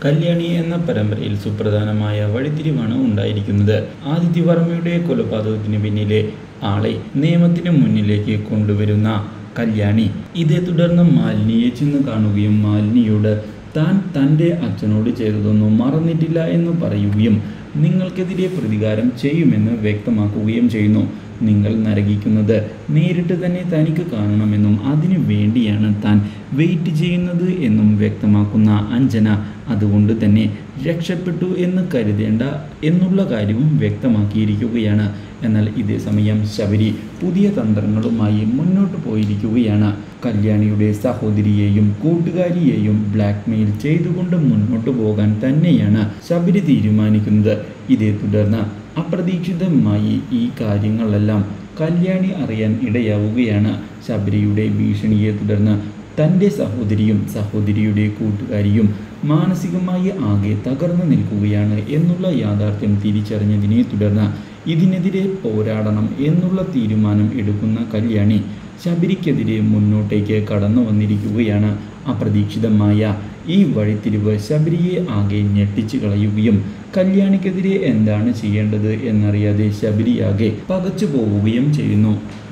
കല്യാണി എന്ന പരമ്പരയിൽ സുപ്രധാനമായ വഴിത്തിരിവാണ് ഉണ്ടായിരിക്കുന്നത്. ആദിത്യവർമ്മയുടെ കൊലപാതകത്തിന് പിന്നിലെ ആളെ നിയമത്തിന് മുന്നിലേക്ക് കൊണ്ടുവരുന്ന കല്യാണി ഇതേ തുടർന്ന് മാലിനിയെ ചെന്ന് കാണുകയും മാലിനിയോട് താൻ തൻ്റെ അച്ഛനോട് ചെയ്തതൊന്നും മറന്നിട്ടില്ല എന്ന് പറയുകയും നിങ്ങൾക്കെതിരെ പ്രതികാരം ചെയ്യുമെന്ന് വ്യക്തമാക്കുകയും ചെയ്യുന്നു. നിങ്ങൾ നരകിക്കുന്നത് നേരിട്ട് തന്നെ തനിക്ക് കാണണമെന്നും അതിനു വേണ്ടിയാണ് താൻ വെയിറ്റ് ചെയ്യുന്നത് എന്നും വ്യക്തമാക്കുന്ന അഞ്ജന അതുകൊണ്ട് തന്നെ രക്ഷപ്പെട്ടു എന്ന് കരുതേണ്ട എന്നുള്ള കാര്യവും വ്യക്തമാക്കിയിരിക്കുകയാണ്. എന്നാൽ ഇതേ സമയം ശബരി പുതിയ തന്ത്രങ്ങളുമായി മുന്നോട്ട് പോയിരിക്കുകയാണ്. കല്യാണിയുടെ സഹോദരിയെയും കൂട്ടുകാരിയെയും ബ്ലാക്ക്മെയിൽ ചെയ്തുകൊണ്ട് മുന്നോട്ട് പോകാൻ തന്നെയാണ് ശബരി തീരുമാനിക്കുന്നത്. ഇതേ തുടർന്ന് അപ്രതീക്ഷിതമായി ഈ കാര്യങ്ങളെല്ലാം കല്യാണി അറിയാൻ ഇടയാവുകയാണ്. ശബരിയുടെ ഭീഷണിയെ തുടർന്ന് തൻ്റെ സഹോദരിയും സഹോദരിയുടെ കൂട്ടുകാരിയും മാനസികമായി ആകെ തകർന്നു നിൽക്കുകയാണ് എന്നുള്ള യാഥാർത്ഥ്യം തിരിച്ചറിഞ്ഞതിനെ തുടർന്ന് ഇതിനെതിരെ പോരാടണം എന്നുള്ള തീരുമാനം എടുക്കുന്ന കല്യാണി ശബരിക്കെതിരെ മുന്നോട്ടേക്ക് കടന്നു വന്നിരിക്കുകയാണ്. അപ്രതീക്ഷിതമായ ഈ വഴിത്തിരിവ് ശബരിയെ ആകെ ഞെട്ടിച്ചു കളയുകയും കല്യാണിക്കെതിരെ എന്താണ് ചെയ്യേണ്ടത് എന്നറിയാതെ ശബരിയാകെ പകച്ചു പോവുകയും ചെയ്യുന്നു.